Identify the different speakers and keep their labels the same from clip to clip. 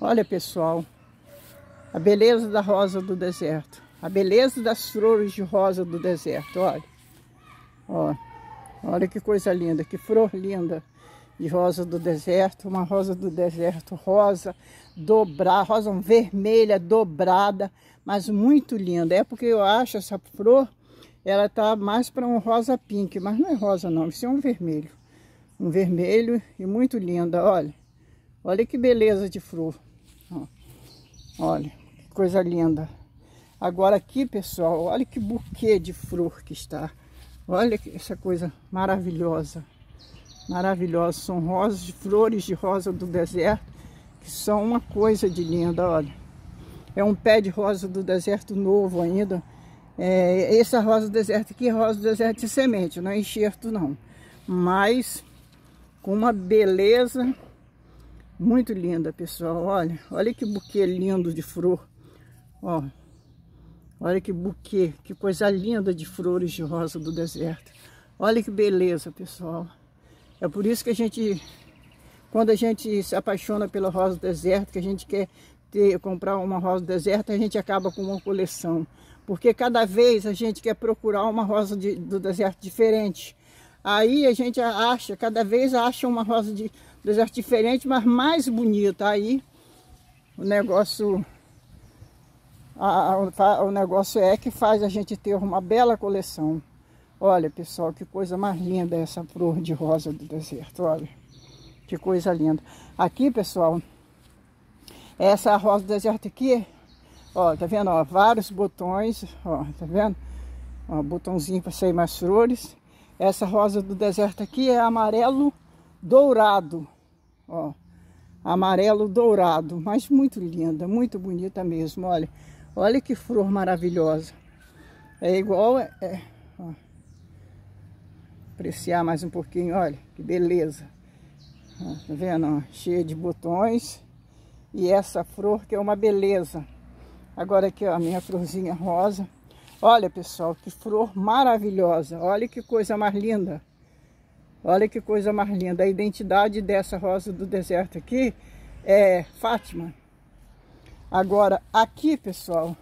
Speaker 1: Olha, pessoal, a beleza da rosa do deserto. A beleza das flores de rosa do deserto, olha. Ó, olha que coisa linda, que flor linda de rosa do deserto. Uma rosa do deserto rosa, dobrada, rosa vermelha, dobrada, mas muito linda. É porque eu acho essa flor, ela tá mais para um rosa pink, mas não é rosa não, isso é um vermelho. Um vermelho e muito linda, olha. Olha que beleza de flor. Ó, olha, que coisa linda. Agora aqui, pessoal, olha que buquê de flor que está. Olha essa coisa maravilhosa. Maravilhosa. São rosas, de flores de rosa do deserto, que são uma coisa de linda, olha. É um pé de rosa do deserto novo ainda. Essa rosa do deserto aqui é rosa do deserto de semente, não é enxerto não. Mas com uma beleza muito linda, pessoal. Olha, olha que buquê lindo de flor. Ó, olha que buquê, que coisa linda de flores de rosa do deserto. Olha que beleza, pessoal. É por isso que a gente, quando a gente se apaixona pela rosa do deserto, que a gente quer comprar uma rosa do deserto, a gente acaba com uma coleção. Porque cada vez a gente quer procurar uma rosa do deserto diferente. Aí a gente acha, cada vez acha uma rosa do deserto diferente, mas mais bonita. Aí o negócio... O negócio é que faz a gente ter uma bela coleção. Olha, pessoal, que coisa mais linda essa flor de rosa do deserto. Olha, que coisa linda. Aqui, pessoal, essa rosa do deserto aqui, ó, tá vendo? Ó, vários botões, ó, tá vendo? Ó, botãozinho para sair mais flores. Essa rosa do deserto aqui é amarelo dourado, ó, amarelo dourado, mas muito linda, muito bonita mesmo, olha. Olha que flor maravilhosa. É igual... ó. Apreciar mais um pouquinho, olha. Que beleza. Ó, tá vendo? Ó, cheia de botões. E essa flor que é uma beleza. Agora aqui, ó, a minha florzinha rosa. Olha, pessoal, que flor maravilhosa. Olha que coisa mais linda. Olha que coisa mais linda. A identidade dessa rosa do deserto aqui é Fátima. Agora, aqui, pessoal,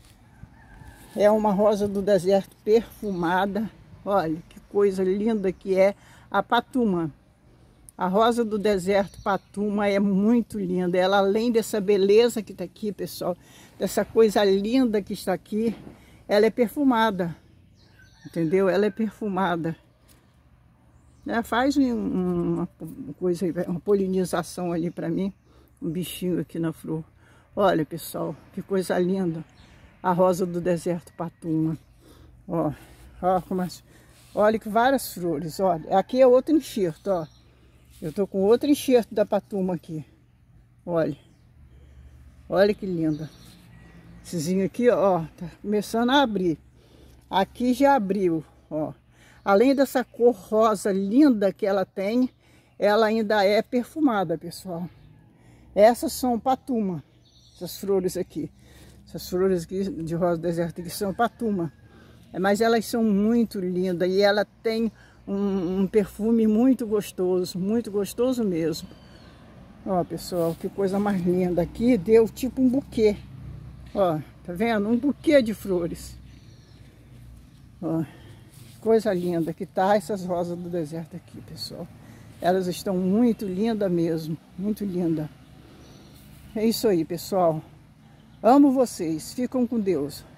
Speaker 1: é uma rosa do deserto perfumada. Olha, que coisa linda que é a patuma. A rosa do deserto patuma é muito linda. Ela, além dessa beleza que está aqui, pessoal, dessa coisa linda que está aqui, ela é perfumada. Entendeu? Ela é perfumada. Ela faz uma coisa, uma polinização ali para mim. Um bichinho aqui na flor. Olha, pessoal, que coisa linda. A rosa do deserto patuma. Ó, ó, olha que várias flores, olha. Aqui é outro enxerto, ó. Eu tô com outro enxerto da patuma aqui. Olha. Olha que linda. Essezinho aqui, ó, tá começando a abrir. Aqui já abriu, ó. Além dessa cor rosa linda que ela tem, ela ainda é perfumada, pessoal. Essas são patuma. Essas flores aqui. Essas flores aqui de rosa do deserto aqui são patuma. Mas elas são muito lindas e ela tem um perfume muito gostoso mesmo. Ó, pessoal, que coisa mais linda. Aqui deu tipo um buquê. Ó, tá vendo? Um buquê de flores. Ó, coisa linda que tá essas rosas do deserto aqui, pessoal. Elas estão muito lindas mesmo, muito linda. É isso aí, pessoal. Amo vocês. Ficam com Deus.